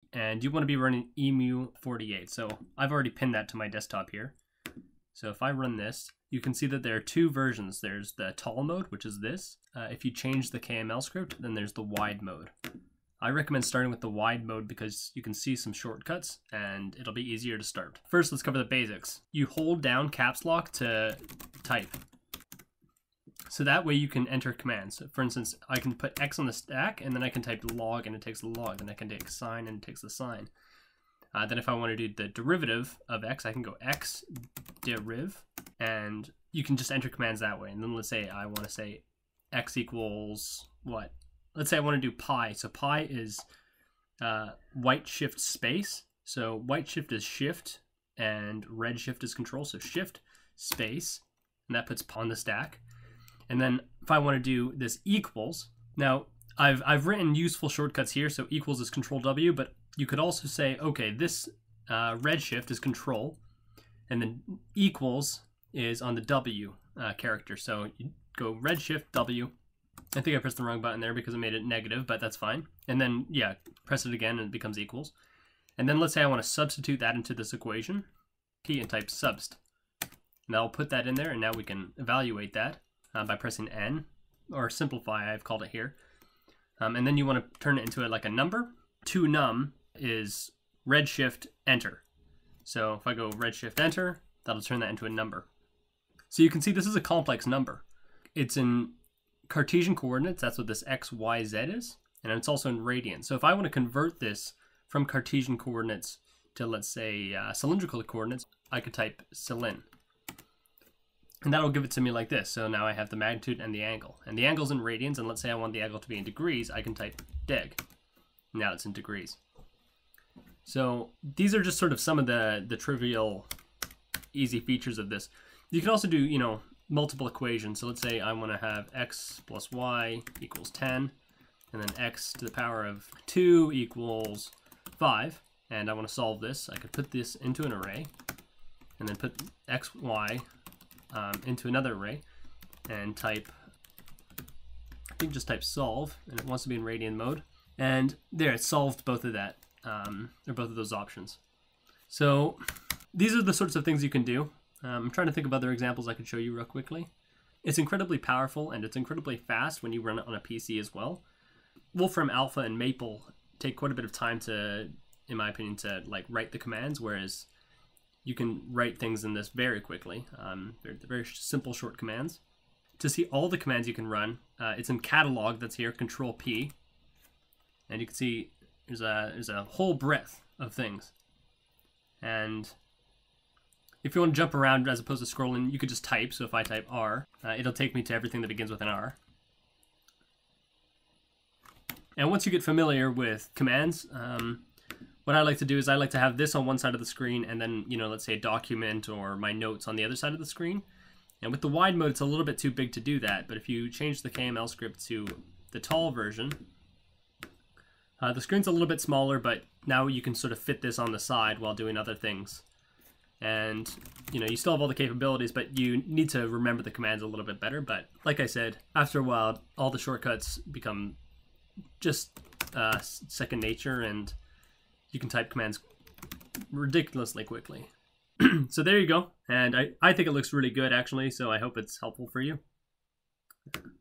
and you want to be running Emu48. So I've already pinned that to my desktop here. So if I run this, you can see that there are two versions. There's the tall mode, which is this. If you change the KML script, then there's the wide mode. I recommend starting with the wide mode because you can see some shortcuts and it'll be easier to start. First, let's cover the basics. You hold down caps lock to type. So that way you can enter commands. So for instance, I can put X on the stack and then I can type log and it takes the log. Then I can take sign and it takes the sign. Then if I want to do the derivative of X, I can go X deriv, and you can just enter commands that way. And then let's say I want to say X equals what? Let's say I want to do pi. So pi is white shift space. So white shift is shift and red shift is control. So shift space, and that puts pi on the stack. And then if I want to do this equals, now I've written useful shortcuts here. So equals is control W, but you could also say, okay, this red shift is control, and then equals is on the W character. So you go red shift W. I think I pressed the wrong button there because it made it negative, but that's fine. And then, yeah, press it again and it becomes equals. And then let's say I want to substitute that into this equation, P, and type subst. And I'll put that in there, and now we can evaluate that by pressing N, or simplify, I've called it here. And then you want to turn it into like a number. ToNum is redshift enter. So if I go redshift enter, that'll turn that into a number. So you can see this is a complex number. It's in Cartesian coordinates, that's what this x, y, z is, and it's also in radians. So if I want to convert this from Cartesian coordinates to, let's say, cylindrical coordinates, I could type cylin. And that'll give it to me like this. So now I have the magnitude and the angle. And the angle's in radians, and let's say I want the angle to be in degrees, I can type deg. Now it's in degrees. So these are just sort of some of the trivial, easy features of this. You can also do, you know, multiple equations. So let's say I want to have x plus y equals 10, and then x to the power of 2 equals 5. And I want to solve this. I could put this into an array, and then put x, y into another array, and type, I think just type solve, and it wants to be in radian mode. And there, it solved both of that, or both of those options. So these are the sorts of things you can do. I'm trying to think of other examples I could show you real quickly. It's incredibly powerful and it's incredibly fast when you run it on a PC as well. Wolfram Alpha and Maple take quite a bit of time to, in my opinion, to like write the commands, whereas you can write things in this very quickly. They're very simple, short commands. To see all the commands you can run, it's in catalog that's here, Control P, and you can see there's a whole breadth of things. And if you want to jump around as opposed to scrolling, you could just type. So if I type R, it'll take me to everything that begins with an R. And once you get familiar with commands, what I like to do is I like to have this on one side of the screen and then, you know, let's say a document or my notes on the other side of the screen. And with the wide mode, it's a little bit too big to do that. But if you change the KML script to the tall version, the screen's a little bit smaller, but now you can sort of fit this on the side while doing other things. And, you know, you still have all the capabilities, but you need to remember the commands a little bit better. But like I said, after a while, all the shortcuts become just second nature, and you can type commands ridiculously quickly. So there you go. And I think it looks really good, actually, so I hope it's helpful for you.